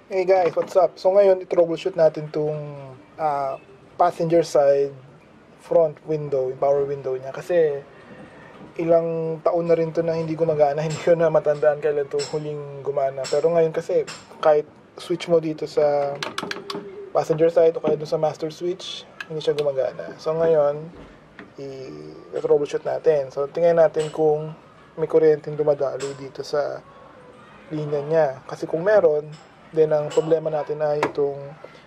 Hey guys, what's up? So ngayon, i-troubleshoot natin itong passenger side front window, yung power window niya. Kasi ilang taon na rin to na hindi gumagana, hindi ko na matandaan kailan to huling gumana. Pero ngayon kasi, kahit switch mo dito sa passenger side o kaya dun sa master switch, hindi siya gumagana. So ngayon, i-troubleshoot natin. So tingnan natin kung may kuryenteng dumadaloy dito sa linya niya. Kasi kung meron, then ang problema natin ay itong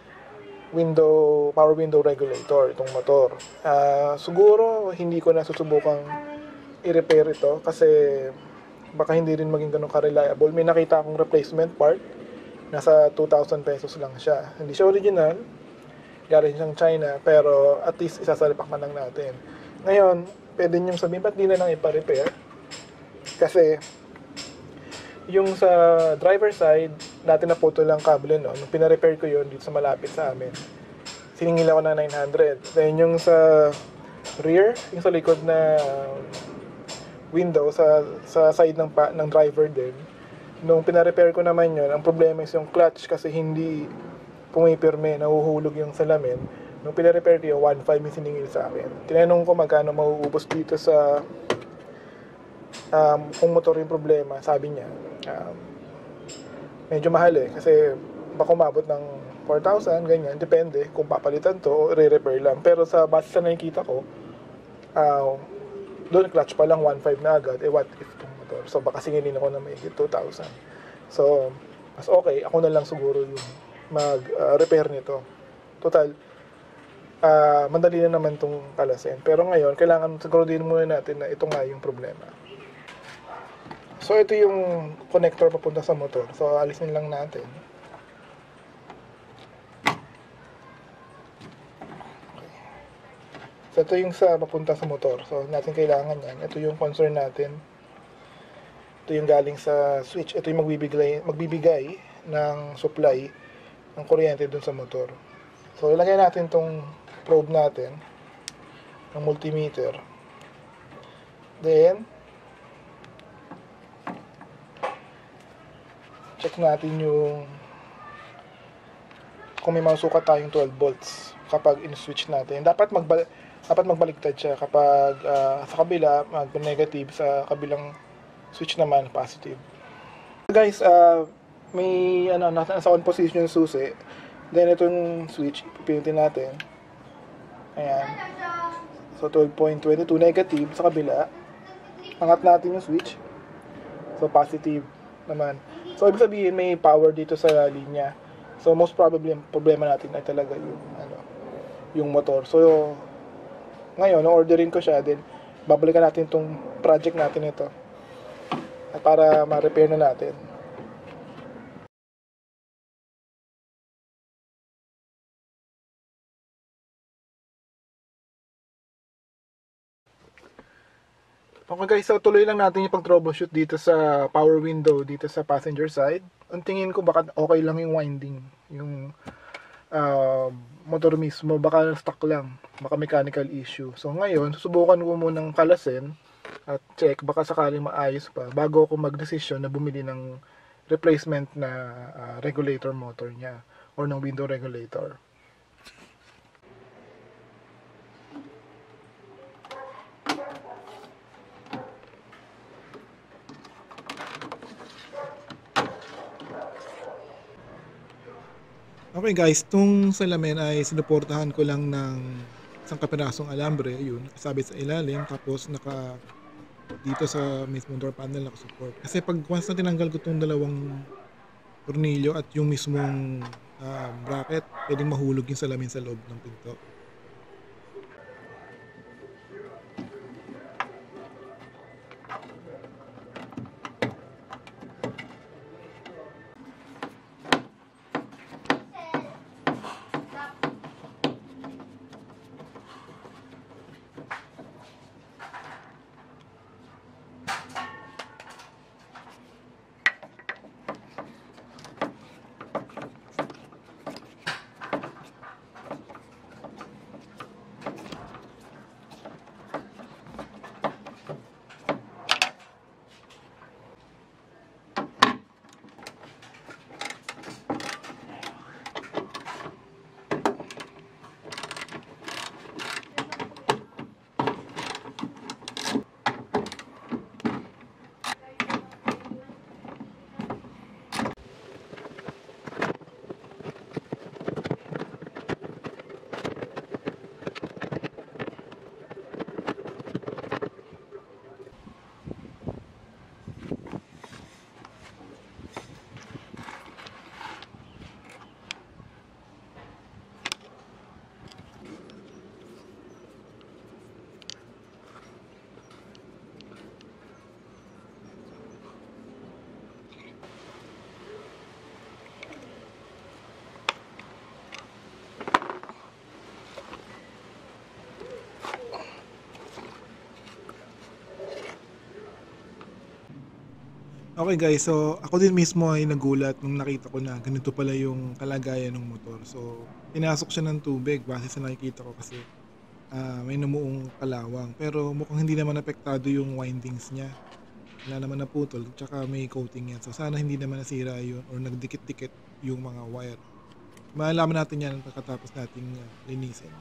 power window regulator, itong motor. Siguro hindi ko na susubukang i-repair ito kasi baka hindi rin maging ganun ka-reliable. May nakita akong replacement part, nasa 2,000 pesos lang siya. Hindi siya original, galing siyang China, pero at least isasalipak man lang natin. Ngayon, pwede niyong sabihin, ba't di na lang ipa-repair? Kasi yung sa driver side, dati na photo lang kable, no? Nung pina-repair ko yun dito sa malapit sa amin, siningil ako na 900. Then yung sa rear, yung sa likod na window, sa side ng driver din, nung pina-repair ko naman yun, ang problema is yung clutch kasi hindi pumipirme, nahuhulog yung salamin. Nung pina-repair ko yung 1.5 yung siningil sa akin. Tinanong ko magkano mauubos dito sa kung motor yung problema. Sabi niya, medyo mahal kasi baka umabot ng 4,000, ganyan, depende kung papalitan to o re-repair lang. Pero sa base sa nakikita ko, doon clutch pa lang 1.5 na agad, what if itong motor? So baka singilin ako na may 2,000. So mas okay, ako na lang siguro yung mag-repair nito. Total, madali na naman itong kalasin. Pero ngayon, kailangan siguro din muna natin na ito nga yung problema. So ito yung connector papunta sa motor. So alisin lang natin. Okay. So ito yung sa papunta sa motor. So natin kailangan yan. Ito yung concern natin. Ito yung galing sa switch. Ito yung magbibigay ng supply ng kuryente dun sa motor. So ilagay natin tong probe natin ng multimeter. Then check natin yung kung may masukat tayong 12 volts kapag in-switch natin. Dapat magbaligtad siya kapag sa kabila mag-negative, sa kabilang switch naman positive. Guys, may nasa on position yung susi. Then itong switch pipindutin natin. Ayan. So 12.22 negative sa kabila. Angat natin yung switch. So positive naman. So ibig sabihin may power dito sa linya. So most probably ang problema natin ay talaga yung motor. So ngayon, orderin ko siya, then babalikan natin itong project natin ito at para ma-repair na natin. Okay guys, so tuloy lang natin yung pag-troubleshoot dito sa power window dito sa passenger side. Ang tingin ko baka okay lang yung winding, yung motor mismo, baka stuck lang, baka mechanical issue. So ngayon, susubukan ko munang kalasin at check, baka sakaling maayos pa bago ako mag-desisyon na bumili ng replacement na regulator motor niya or ng window regulator. Okay guys, itong salamin ay sinuportahan ko lang ng isang kapirasong alambre, yun, sabit sa ilalim, tapos dito sa mismong door panel nakasupport. Kasi pag once na tinanggal ko itong dalawang tornilyo at yung mismong bracket, pwedeng mahulog yung salamin sa loob ng pinto. Okay guys, so ako din mismo ay nagulat nung nakita ko na ganito pala yung kalagayan ng motor. So, pinasok siya ng tubig base sa nakikita ko kasi, may namuong kalawang. Pero mukhang hindi naman apektado yung windings niya. Wala naman naputol tsaka may coating yan. So, sana hindi naman nasira yun or nagdikit-dikit yung mga wire. Malalaman natin yan pagkatapos nating, linisin.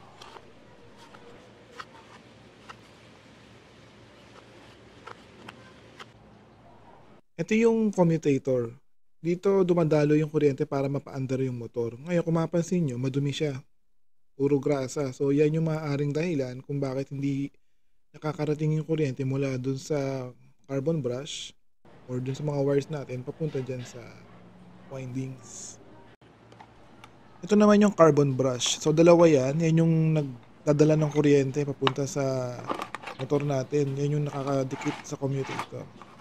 Ito yung commutator. Dito dumadalo yung kuryente para mapaandar yung motor. Ngayon kung mapapansin niyo madumi siya, puro grasa. So yan yung maaaring dahilan kung bakit hindi nakakarating yung kuryente mula dun sa carbon brush or dun sa mga wires natin papunta diyan sa windings. Ito naman yung carbon brush. So dalawa yan, yan yung nagdadala ng kuryente papunta sa motor natin. Yan yung nakakadikit sa commutator.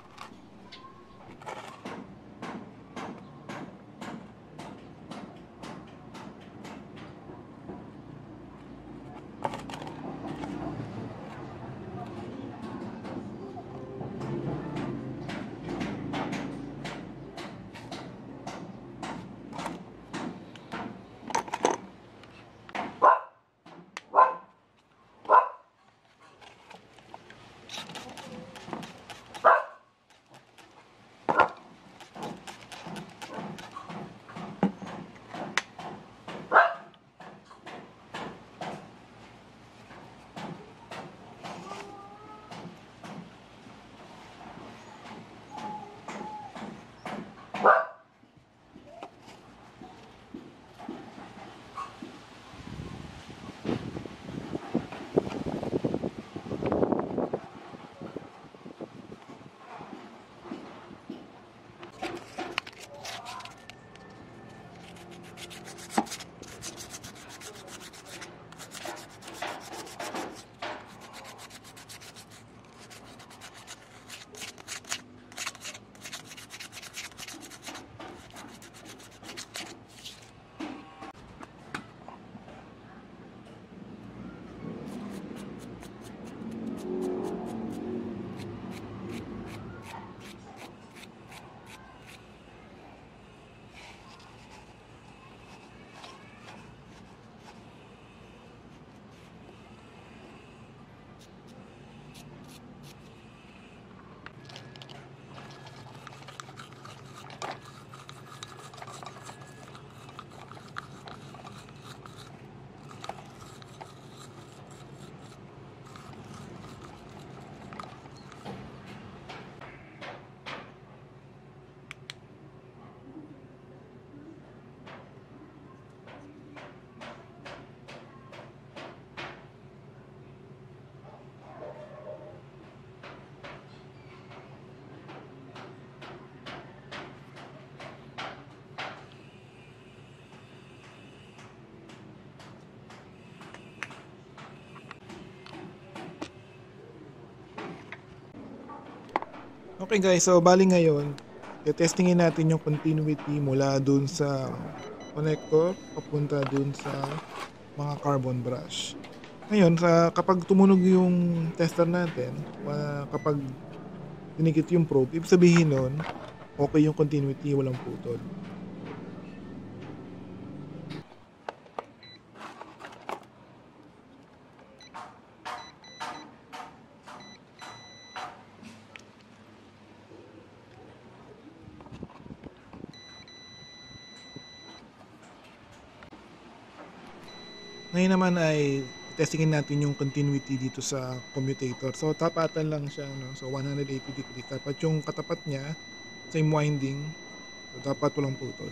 Okay guys, so bali ngayon, testingin natin yung continuity mula dun sa connector papunta dun sa mga carbon brush. Ngayon, kapag tumunog yung tester natin, kapag dinikit yung probe, ibig sabihin nun, okay yung continuity, walang putol. Ngayon naman ay testingin natin yung continuity dito sa commutator. So tapatan lang siya, no? So 180 degrees. Dapat yung katapat niya, same winding. So dapat walang putol.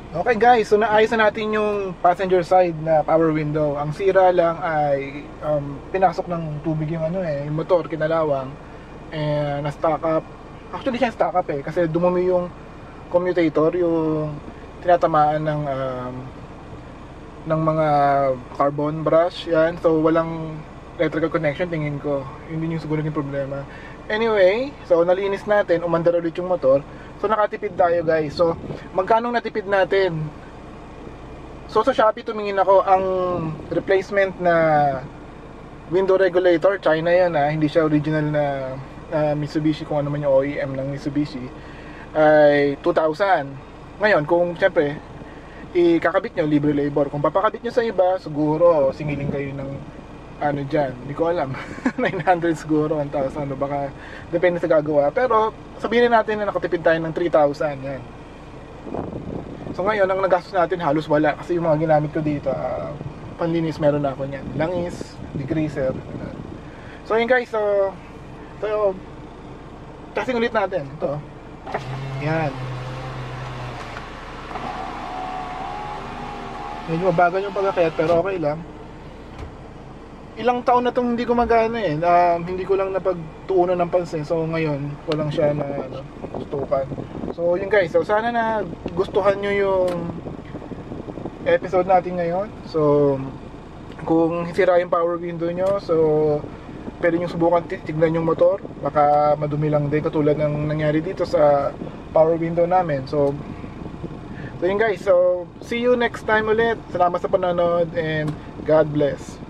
Okay guys, so naayos na natin yung passenger side na power window. Ang sira lang ay pinasok ng tubig yung yung motor, kinalawang. And na-stock up. Actually siya stock up kasi dumumi yung commutator, yung tinatamaan ng mga carbon brush. Yan, so walang electrical connection tingin ko. Yun din yung siguro yung problema. Anyway, so nalinis natin, umandar ulit yung motor. So nakatipid tayo guys. So magkano natipid natin? So sa Shopee tumingin ako, ang replacement na window regulator, China yan hindi siya original na Mitsubishi, kung ano man yung OEM ng Mitsubishi, ay 2,000. Ngayon kung syempre ikakabit nyo, libre labor. Kung papakabit nyo sa iba, siguro singiling kayo ng ano dyan, hindi ko alam 900 siguro, 1,000, baka depende sa gagawa. Pero sabihin natin na nakatipid tayo ng 3,000 yan. So ngayon ang nagastos natin halos wala, kasi yung mga ginamit ko dito panlinis, meron na ako niyan, langis, degreaser. So yun guys, so testing ulit natin ito. Yan, medyo mabagal yung pagkakayat pero okay lang. Ilang taon na itong hindi gumagana hindi ko lang napagtuunan ng pansin. So ngayon ko lang siya na tutukan. So yun guys, so sana na gustuhan nyo yung episode natin ngayon. So kung sira yung power window nyo, so pwede nyo subukan tignan yung motor. Baka madumi lang din, katulad ng nangyari dito sa power window namin. So yun guys, so see you next time ulit. Salamat sa panonood and God bless.